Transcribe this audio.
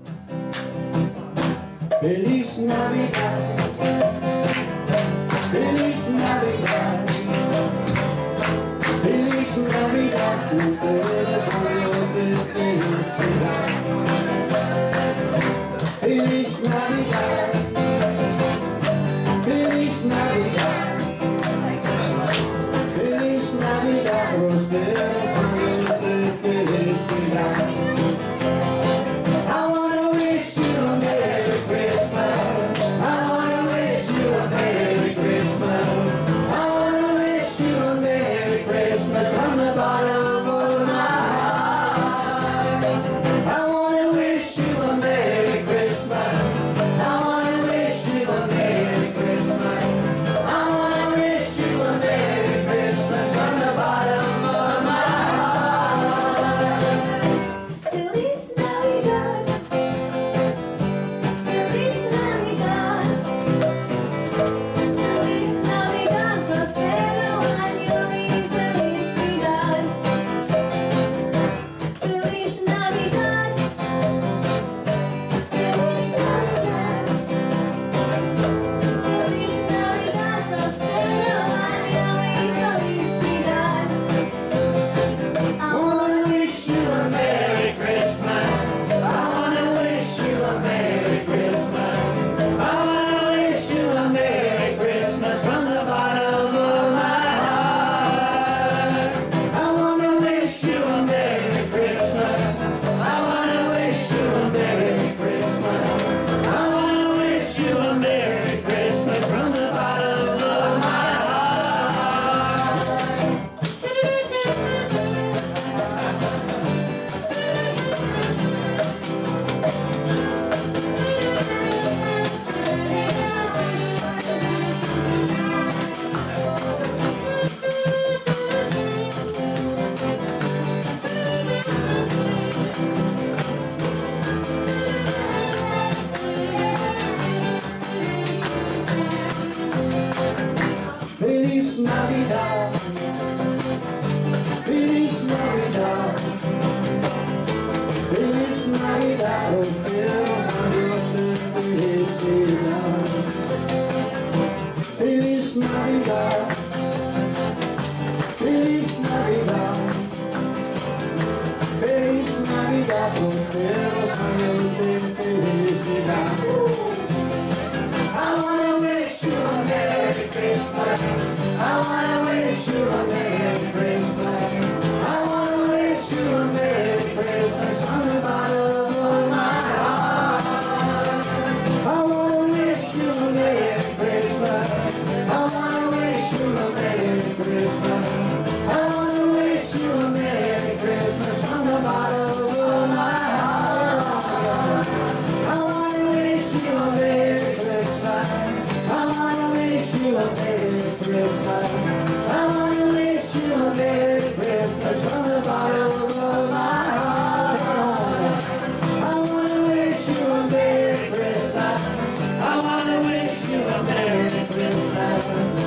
Feliz Navidad, Feliz Navidad, Feliz Navidad, cumpleaños de felicidad. Feliz Navidad, Feliz Navidad, Feliz Navidad, prosperos años de felicidad. Feliz Navidad, Feliz Navidad, Feliz Navidad, prosperos años de felicidad. Feliz Navidad, Feliz Navidad, Feliz Navidad, prosperos años de felicidad. I wanna wish you a Merry Christmas. I wanna wish you a Merry Christmas. I wanna wish you a Merry Christmas from the bottom of my heart. I wanna wish you a Merry Christmas. I wanna wish you a Merry Christmas. I wanna wish you a Merry Christmas from the bottom of my heart. I wanna wish you a Merry Christmas. I wanna wish you a Merry Christmas. I wanna wish you a Merry Christmas from the bottom of my heart. I wanna wish you a Merry Christmas. I wanna wish you a Merry Christmas.